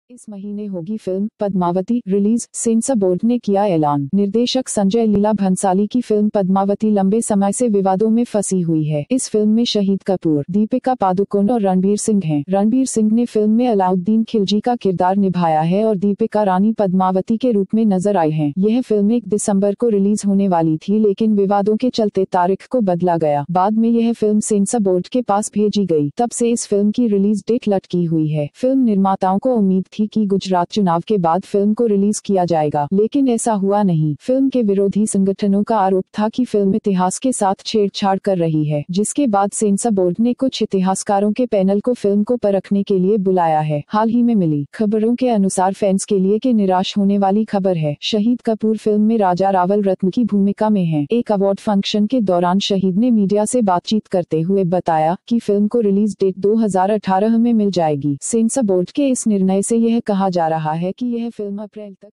इस महीने होगी film Padmavati release, censor board ने किया ऐलान। निर्देशक संजय लीला भंसाली की फिल्म पद्मावती लंबे समय से विवादों में फंसी हुई है। इस फिल्म में शहीद कपूर, दीपिका पादुकोण और रणबीर सिंह हैं। रणबीर सिंह ने फिल्म में अलाउद्दीन खिलजी का किरदार निभाया है और दीपिका रानी पद्मावती के रूप में नजर आई हैं। यह फिल्म 1 दिसंबर को रिलीज होने वाली थी, लेकिन विवादों के चलते तारीख को बदला गया। बाद में यह फिल्म सेंसर बोर्ड के पास भेजी गई। तब से इस फिल्म की रिलीज डेट लटकी हुई है। फिल्म निर्माताओं को उम्मीद थी कि गुजरात चुनाव के बाद फिल्म को रिलीज किया जाएगा, लेकिन ऐसा हुआ नहीं। फिल्म के विरोधी संगठनों का आरोप था कि फिल्म इतिहास के साथ छेड़छाड़ कर रही है, जिसके बाद सेंसर बोर्ड ने कुछ इतिहासकारों के पैनल को फिल्म को परखने के लिए बुलाया है। हाल ही में मिली खबरों के अनुसार फैंस के लिए के निराश होने वाली खबर है। शहीद कपूर फिल्म में राजा रावल रत्न की भूमिका में हैं। एक अवार्ड फंक्शन के दौरान शहीद ने मीडिया से बातचीत करते हुए बताया कि फिल्म को रिलीज डेट 2018 में मिल जाएगी। सेंसर बोर्ड के इस निर्णय से यह कहा जा रहा है कि यह फिल्म अप्रैल तक